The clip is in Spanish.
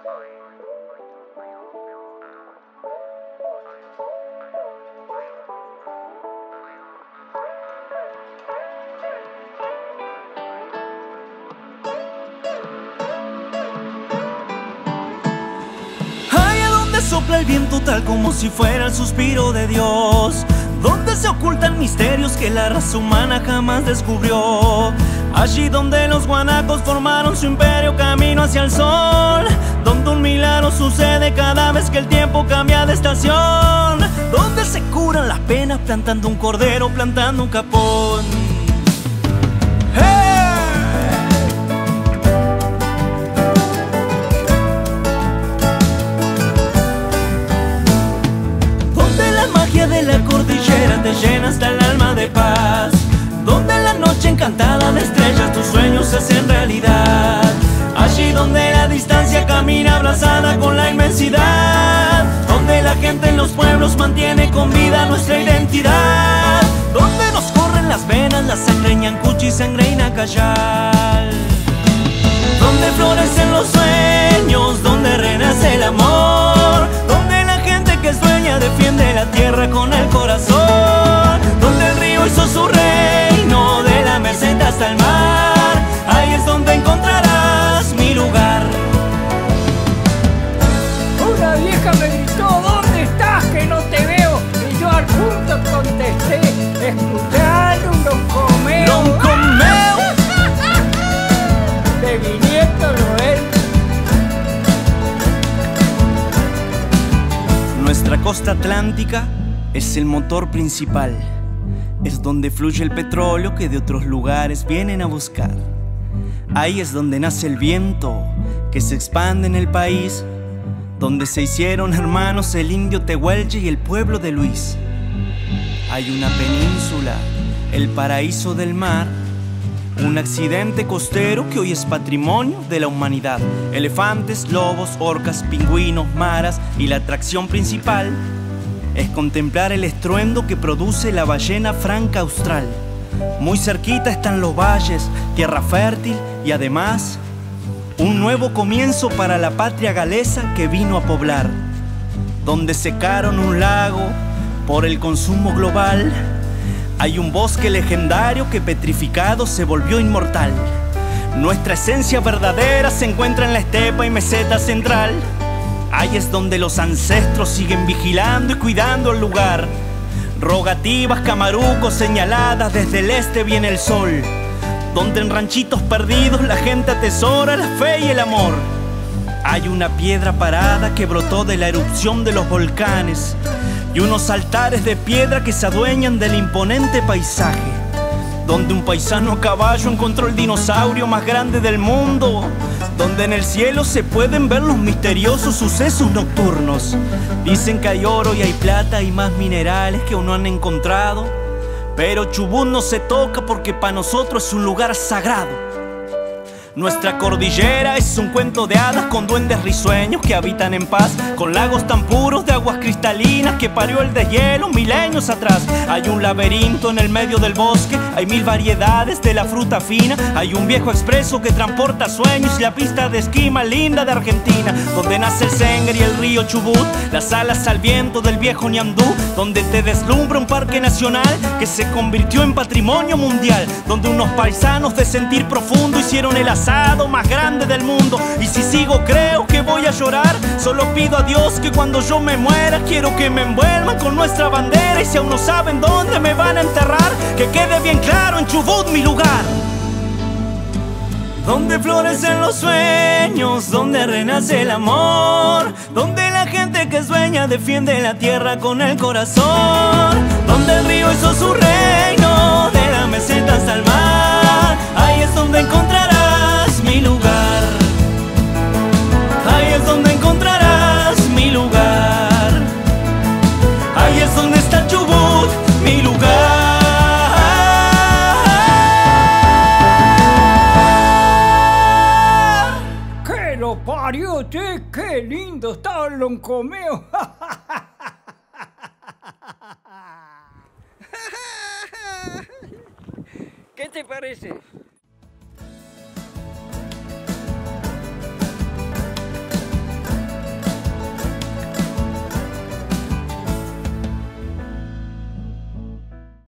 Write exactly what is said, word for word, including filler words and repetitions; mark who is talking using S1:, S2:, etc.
S1: Sopla el viento tal como si fuera el suspiro de Dios, donde se ocultan misterios que la raza humana jamás descubrió. Allí donde los guanacos formaron su imperio camino hacia el sol, donde un milagro sucede cada vez que el tiempo cambia de estación, donde se curan las penas plantando un cordero, plantando un capón. De la cordillera te llena hasta el alma de paz, donde en la noche encantada de estrellas tus sueños se hacen realidad. Allí donde la distancia camina abrazada con la inmensidad, donde la gente en los pueblos mantiene con vida nuestra identidad, donde nos corren las venas, la sangre ñancuchi y sangre inacayal, donde florecen los sueños, donde renace el amor, donde la gente que sueña defiende la tierra con el corazón, donde el río hizo su reino de la meseta hasta el mar. Ahí es donde encontrarás mi lugar.
S2: Una vieja me gritó: ¿dónde estás que no te veo? Y yo al punto contesté: escuchando un loncomeo.
S1: ¡Loncomeo!
S2: De mi nieto Noel.
S1: Nuestra costa atlántica es el motor principal, es donde fluye el petróleo que de otros lugares vienen a buscar. Ahí es donde nace el viento que se expande en el país, donde se hicieron hermanos el indio Tehuelche y el pueblo de Luis. Hay una península, el paraíso del mar, un accidente costero que hoy es patrimonio de la humanidad. Elefantes, lobos, orcas, pingüinos, maras, y la atracción principal es contemplar el estruendo que produce la ballena franca austral. Muy cerquita están los valles, tierra fértil y además un nuevo comienzo para la patria galesa que vino a poblar, donde secaron un lago por el consumo global. Hay un bosque legendario que petrificado se volvió inmortal. Nuestra esencia verdadera se encuentra en la estepa y meseta central. Ahí es donde los ancestros siguen vigilando y cuidando el lugar. Rogativas, camarucos señaladas, desde el este viene el sol, donde en ranchitos perdidos la gente atesora la fe y el amor. Hay una piedra parada que brotó de la erupción de los volcanes y unos altares de piedra que se adueñan del imponente paisaje, donde un paisano a caballo encontró el dinosaurio más grande del mundo, donde en el cielo se pueden ver los misteriosos sucesos nocturnos. Dicen que hay oro y hay plata y más minerales que aún no han encontrado, pero Chubut no se toca porque para nosotros es un lugar sagrado. Nuestra cordillera es un cuento de hadas con duendes risueños que habitan en paz, con lagos tan puros de aguas cristalinas que parió el deshielo milenios atrás. Hay un laberinto en el medio del bosque, hay mil variedades de la fruta fina, hay un viejo expreso que transporta sueños y la pista de esquí más linda de Argentina, donde nace el Sengre y el río Chubut, las alas al viento del viejo Ñandú, donde te deslumbra un parque nacional que se convirtió en patrimonio mundial, donde unos paisanos de sentir profundo hicieron el asado más grande del mundo. Y si sigo creo que voy a llorar, solo pido a Dios que cuando yo me muera quiero que me envuelvan con nuestra bandera, y si aún no saben dónde me van a enterrar, que quede bien claro: en Chubut mi lugar. Donde florecen los sueños, donde renace el amor, donde la gente que sueña defiende la tierra con el corazón, donde el río hizo su reino de la meseta hasta el mar. Ahí es donde encontrarás mi lugar. Ahí es donde encontrarás mi lugar. Ahí es donde está Chubut, mi lugar.
S2: ¡Que lo parió, che! ¡Qué lindo está el loncomeo! ¿Qué te parece?